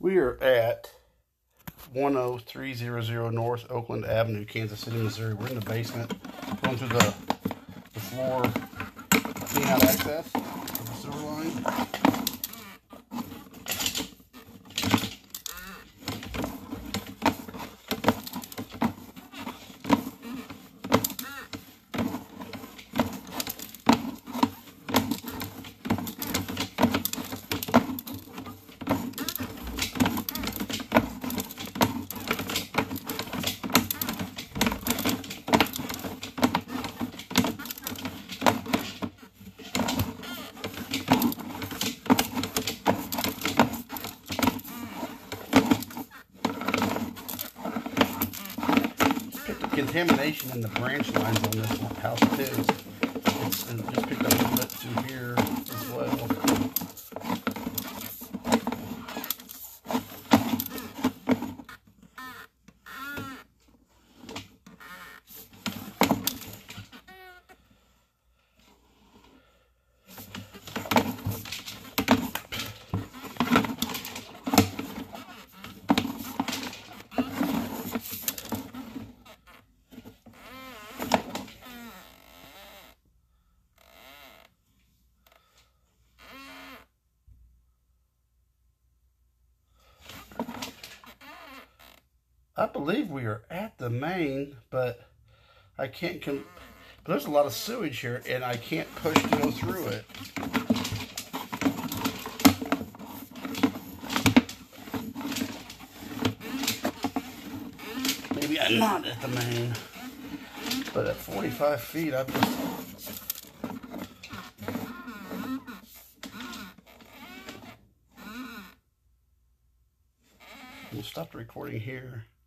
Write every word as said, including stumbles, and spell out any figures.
We are at one oh three hundred North Oakland Avenue, Kansas City, Missouri. We're in the basement, going through the, the floor, clean out access of the sewer line. Contamination in the branch lines on this house too. It's, and just picked up a little bit through here as well. I believe we are at the main, but I can't com but there's a lot of sewage here and I can't push to go through it. Maybe I'm not at the main, but at forty-five feet, I just we'll stop the recording here.